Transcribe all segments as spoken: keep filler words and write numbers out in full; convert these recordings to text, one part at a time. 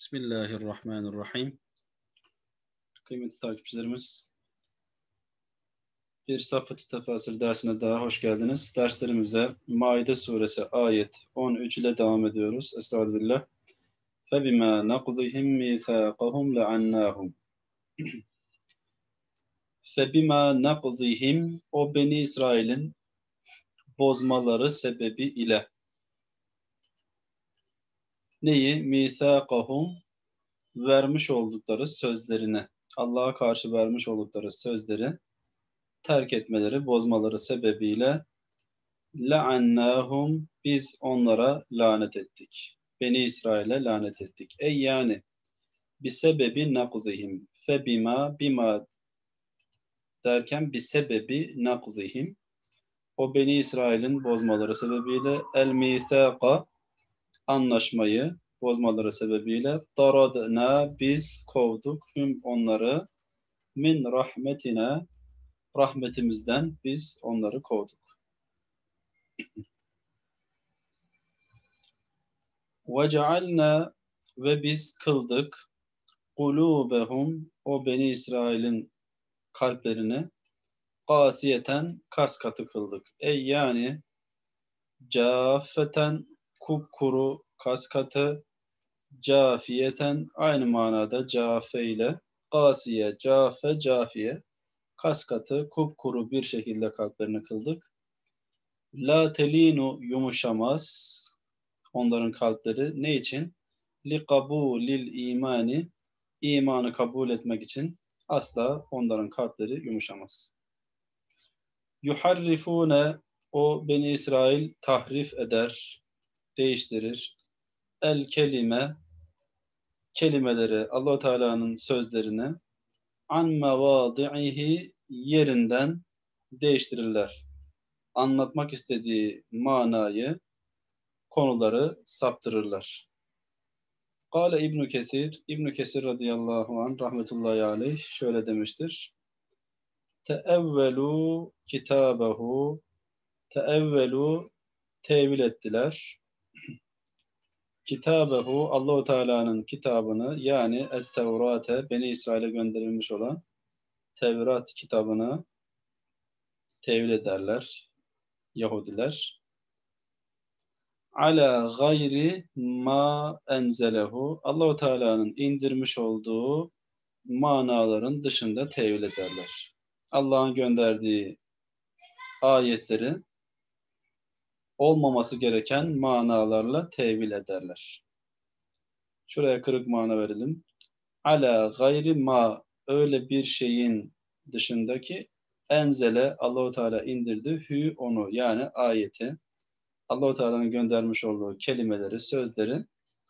Bismillahirrahmanirrahim. Kıymetli takipçilerimiz, bir Saffat-ı Tefasir dersine daha hoş geldiniz. Derslerimize Maide suresi ayet on üç ile devam ediyoruz. Estağfirullah. فَبِمَا نَقْضِهِمْ مِيثَاقَهُمْ لَعَنَّاهُمْ فَبِمَا نَقْضِهِمْ O Beni İsrail'in bozmaları sebebi ile neyi? مِيثَاقَهُمْ vermiş oldukları sözlerine, Allah'a karşı vermiş oldukları sözleri terk etmeleri, bozmaları sebebiyle لَعَنَّاهُمْ biz onlara lanet ettik. Beni İsrail'e lanet ettik. Ey yani bisebebi nakzihim febima bima derken bisebebi nakzihim o Beni İsrail'in bozmaları sebebiyle el-mithâka anlaşmayı bozmaları sebebiyle daradna biz kovduk hüm onları min rahmetine rahmetimizden biz onları kovduk. وَجَعَلْنَا ve biz kıldık قُلُوبَهُمْ o Beni İsrail'in kalplerini kasiyeten kas katı kıldık. Ey yani cafeten kupkuru kas katı cafiyeten aynı manada cafe ile kasiye cafe cafiye kas katı kupkuru bir şekilde kalplerini kıldık. La telinu yumuşamaz onların kalpleri. Ne için? Li kabulil imani imanı kabul etmek için asla onların kalpleri yumuşamaz. Yuharrifune o Beni İsrail tahrif eder, değiştirir. El kelime kelimeleri Allah Teala'nın sözlerini an mevadihi yerinden değiştirirler. Anlatmak istediği manayı konuları saptırırlar. Kale İbn Kesir, İbn Kesir radıyallahu anh rahmetullahi aleyh şöyle demiştir. Teevvelu kitabehu teevvelu tevil ettiler. Kitabehu Allahu Teala'nın kitabını yani et-Tevrate Beni İsrail'e gönderilmiş olan Tevrat kitabını tevil ederler Yahudiler. Ala gayri ma enzelehu Allahu Teala'nın indirmiş olduğu manaların dışında tevil ederler. Allah'ın gönderdiği ayetleri olmaması gereken manalarla tevil ederler. Şuraya kırık mana verelim. Ala gayri ma öyle bir şeyin dışındaki enzele Allahu Teala indirdi hü onu yani ayeti Allahu Teala'nın göndermiş olduğu kelimeleri, sözleri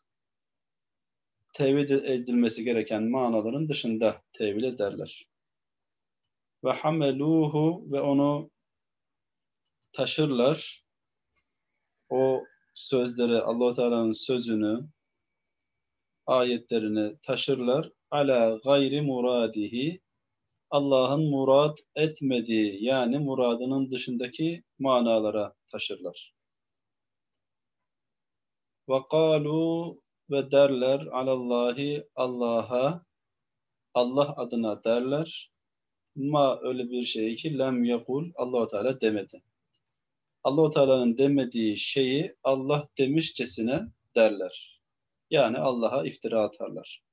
tevil edilmesi gereken manaların dışında tevil ederler. Ve hameluhu ve onu taşırlar. O sözleri, Allah-u Teala'nın sözünü, ayetlerini taşırlar. Ala gayri muradihi Allah'ın murad etmediği yani muradının dışındaki manalara taşırlar. Ve kalu ve derler alallahi Allah'a Allah adına derler. Ma öyle bir şey ki lem yakul Allah-u Teala demedi. Allah-u Teala'nın demediği şeyi Allah demişçesine derler. Yani Allah'a iftira atarlar.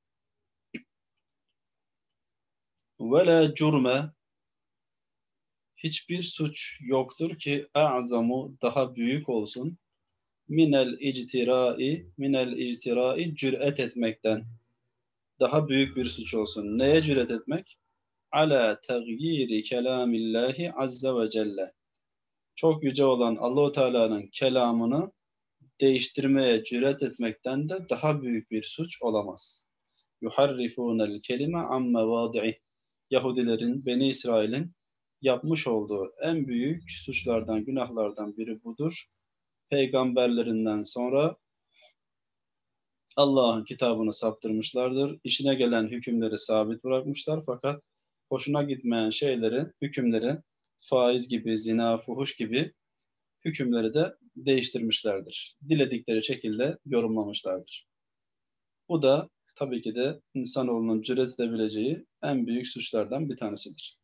Ve la cürme hiçbir suç yoktur ki a'zamu daha büyük olsun minel ictirai minel ictirai cüret etmekten daha büyük bir suç olsun. Neye cüret etmek? Ala teğyiri kelamillahi azze ve celle. Çok yüce olan Allah-u Teala'nın kelamını değiştirmeye cüret etmekten de daha büyük bir suç olamaz. Yuharrifunel kelime an mevadi'i. Yahudilerin, Beni İsrail'in yapmış olduğu en büyük suçlardan, günahlardan biri budur. Peygamberlerinden sonra Allah'ın kitabını saptırmışlardır. İşine gelen hükümleri sabit bırakmışlar fakat hoşuna gitmeyen şeyleri, hükümleri, faiz gibi, zina, fuhuş gibi hükümleri de değiştirmişlerdir. Diledikleri şekilde yorumlamışlardır. Bu da tabii ki de insanoğlunun cüret edebileceği en büyük suçlardan bir tanesidir.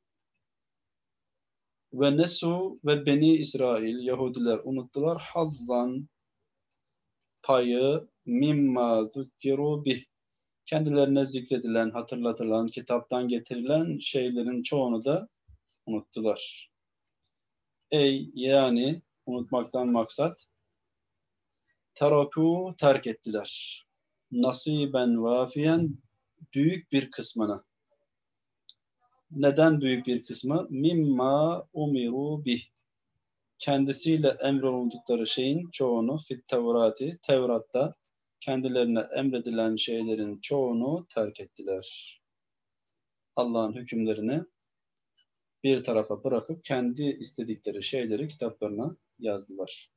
Ve nesu ve Beni İsrail, Yahudiler unuttular. Hazzan, payı, mimma zukkiru bih. Kendilerine zikredilen, hatırlatılan, kitaptan getirilen şeylerin çoğunu da unuttular. Ey yani unutmaktan maksat teraku terk ettiler. Nasiben vafiyen büyük bir kısmını. Neden büyük bir kısmı? Mimma umiru bih. Kendisiyle emrolundukları şeyin çoğunu fit Tevrati, Tevrat'ta kendilerine emredilen şeylerin çoğunu terk ettiler. Allah'ın hükümlerini bir tarafa bırakıp kendi istedikleri şeyleri kitaplarına yazdılar.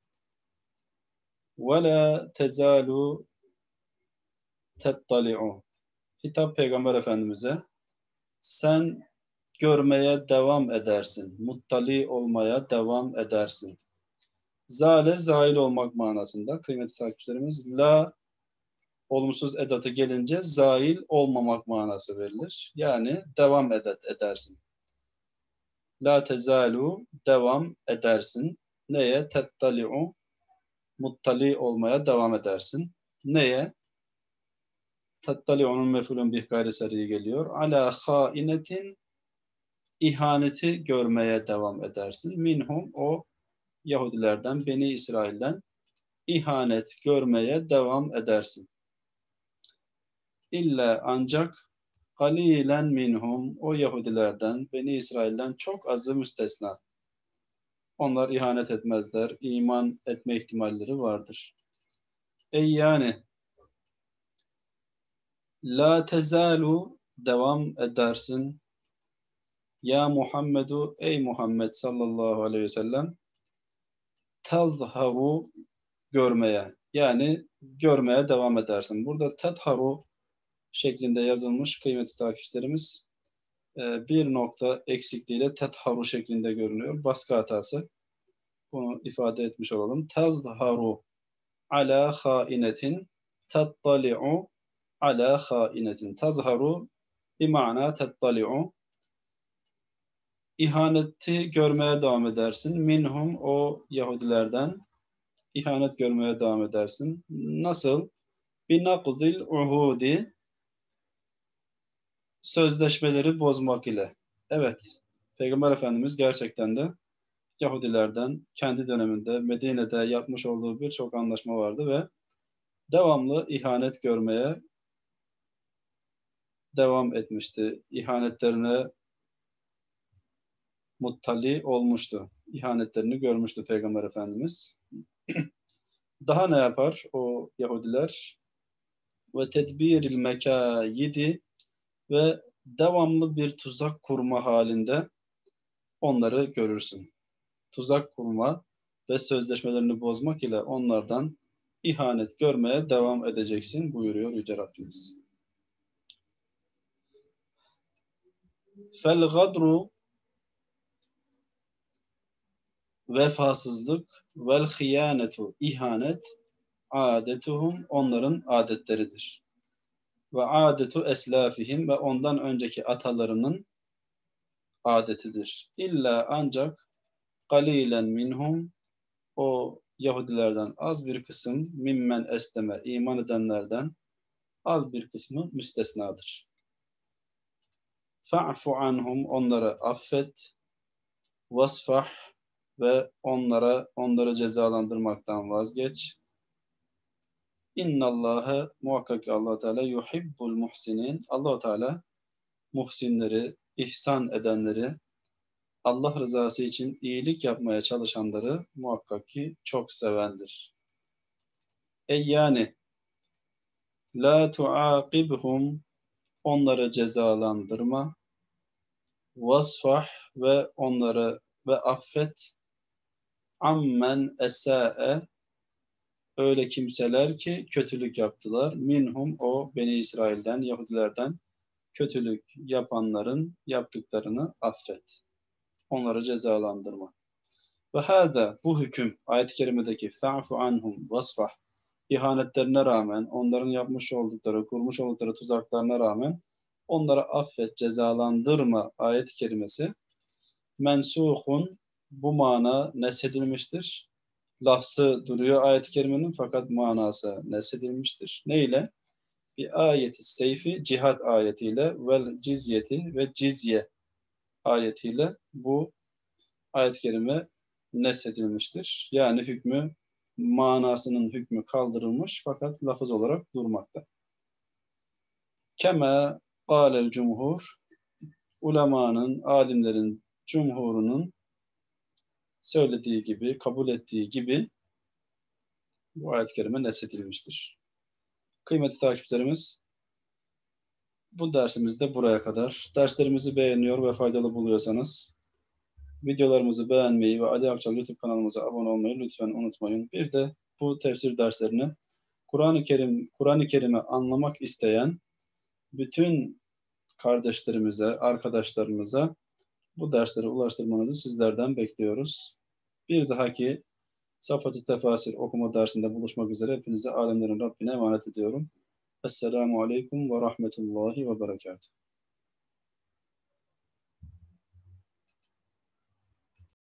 وَلَا تَزَالُ تَطَّلِعُ. Hitap Peygamber Efendimiz'e sen görmeye devam edersin. Muttali olmaya devam edersin. Zale zail olmak manasında kıymetli takipçilerimiz. La olumsuz edatı gelince zail olmamak manası verilir. Yani devam edet edersin. La tezalu devam edersin. Neye? Tettali'u muttali olmaya devam edersin. Neye? Tettali'unun mef'ulün bih gayri sarıyı geliyor. Ala hainetin ihaneti görmeye devam edersin. Minhum o Yahudilerden, Beni İsrail'den ihanet görmeye devam edersin. İlla ancak galilen minhum o Yahudilerden, Beni İsrail'den çok azı müstesna. Onlar ihanet etmezler, iman etme ihtimalleri vardır. Ey yani la tezalu devam edersin. Ya Muhammedu ey Muhammed sallallahu aleyhi ve sellem tazharu görmeye yani görmeye devam edersin. Burada tedharu şeklinde yazılmış kıymetli takipçilerimiz bir nokta eksikliğiyle tedharu şeklinde görünüyor. Baskı hatası. Bunu ifade etmiş olalım. Tezharu ala hainetin tettali'u ala hainetin. Tezharu bima'na tettali'u. İhaneti görmeye devam edersin. Minhum o Yahudilerden ihanet görmeye devam edersin. Nasıl? Binakzil uhudi sözleşmeleri bozmak ile. Evet, Peygamber Efendimiz gerçekten de Yahudilerden kendi döneminde Medine'de yapmış olduğu birçok anlaşma vardı ve devamlı ihanet görmeye devam etmişti. İhanetlerine muttali olmuştu. İhanetlerini görmüştü Peygamber Efendimiz. Daha ne yapar o Yahudiler? Ve tedbiril mekâyidi ve devamlı bir tuzak kurma halinde onları görürsün. Tuzak kurma ve sözleşmelerini bozmak ile onlardan ihanet görmeye devam edeceksin buyuruyor Yüce Rabbimiz. Fel gadru vefasızlık vel hıyanetu ihanet adetuhum onların adetleridir. Ve adetu eslafihim ve ondan önceki atalarının adetidir. İlla ancak galilen minhum o Yahudilerden az bir kısım mimmen esleme iman edenlerden az bir kısmı müstesnadır. Fa'fu anhum onları affet vasfah ve onlara onları cezalandırmaktan vazgeç. İnnallâhe muhakkak ki Allah Teala yuhibbul muhsinin. Allah Teala muhsinleri, ihsan edenleri, Allah rızası için iyilik yapmaya çalışanları muhakkak ki çok sevendir. Ey yani la tuaqibhum onları cezalandırma vasfah ve onları ve affet ammen esa'e öyle kimseler ki kötülük yaptılar. Minhum o Beni İsrail'den, Yahudilerden kötülük yapanların yaptıklarını affet. Onları cezalandırma. Ve hâzâ bu hüküm ayet-i kerimedeki fa'fu anhum vasfah ihanetlerine rağmen, onların yapmış oldukları, kurmuş oldukları tuzaklarına rağmen onları affet, cezalandırma ayet-i kerimesi mensuhun, bu mana nesedilmiştir. Lafzı duruyor ayet-i kerimenin fakat manası nesedilmiştir. Ne ile? Bir ayeti seyfi, cihat ayetiyle vel cizyeti ve cizye ayetiyle bu ayet-i kerime nesedilmiştir. Yani hükmü, manasının hükmü kaldırılmış fakat lafız olarak durmakta. Keme kâlel cumhur, ulemanın, alimlerin, cumhurunun söylediği gibi, kabul ettiği gibi bu ayet-i kerime nesedilmiştir. Kıymetli takipçilerimiz, bu dersimiz de buraya kadar. Derslerimizi beğeniyor ve faydalı buluyorsanız videolarımızı beğenmeyi ve Ali Akçal YouTube kanalımıza abone olmayı lütfen unutmayın. Bir de bu tefsir derslerini Kur'an-ı Kerim, Kur'an-ı Kerim'i anlamak isteyen bütün kardeşlerimize, arkadaşlarımıza bu dersleri ulaştırmanızı sizlerden bekliyoruz. Bir dahaki Safat-ı Tefasir okuma dersinde buluşmak üzere hepinize alemlerin Rabbine emanet ediyorum. Esselamu Aleyküm ve Rahmetullahi ve Berekatuhu.